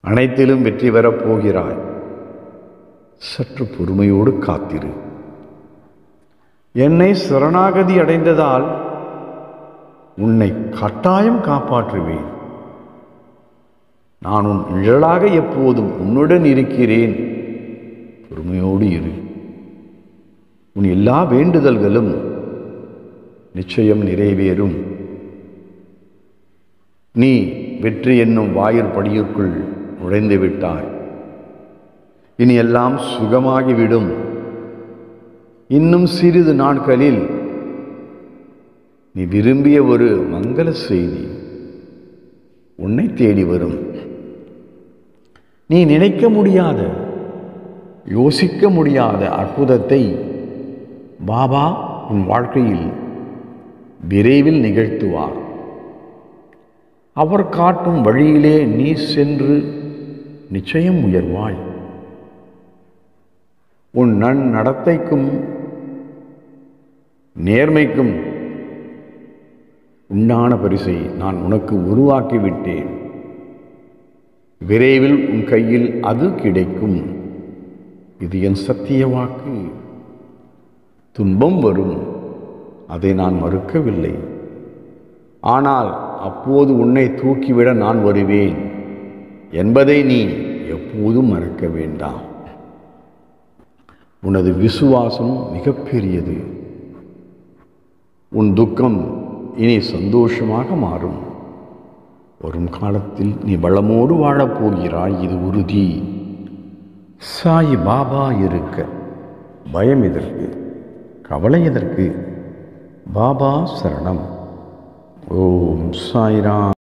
அனைத்திலும் வெற்றி பெறப் போகிறாய். சற்று பொறுமையோடு காத்திரு. என்னை சரணாகதி அடைந்ததால் உன்னை கட்டாயம் காப்பாற்றுவேன். நான் உன் நிழலாக எப்போதும் உன்னுடன் இருக்கிறேன். பொறுமையோடு இரு. உன் எல்லா வேண்டுதல்களும் நிச்சயம் நிறைவேறும். நீ வெற்றி என்னும் வாயிற்படியுக்குள் நுழைந்து விட்டாய். இனி எல்லாம் சுகமாகிவிடும். இன்னும் சிறிது நாட்களில் நீ விரும்பிய ஒரு மங்கள செய்தி உன்னை தேடி வரும். நீ நினைக்க முடியாத, யோசிக்க முடியாத அற்புதத்தை பாபா உன் வாழ்க்கையில் விரைவில் நிகழ்த்துவார். அவர் காட்டும் வழியிலே நீ சென்று நிச்சயம் உயர்வாய். உன் நன்னடத்தைக்கும் நேர்மைக்கும் உண்டான பரிசை நான் உனக்கு உருவாக்கிவிட்டேன். விரைவில் உன் கையில் அது கிடைக்கும். இது என் சத்திய வாக்கு. துன்பம் வரும், அதை நான் மறுக்கவில்லை. ஆனால் அப்போது உன்னை தூக்கிவிட நான் வருவேன் என்பதை நீ எப்போதும் மறக்க வேண்டாம். உனது விசுவாசம் மிகப்பெரியது. உன் துக்கம் இனி சந்தோஷமாக மாறும். வரும் காலத்தில் நீ வளமோடு வாழப்போகிறாய், இது உறுதி. சாய் பாபா இருக்க பயம் எதற்கு, கவலை எதற்கு? பாபா சரணம். ஓம் சாய்ராம்.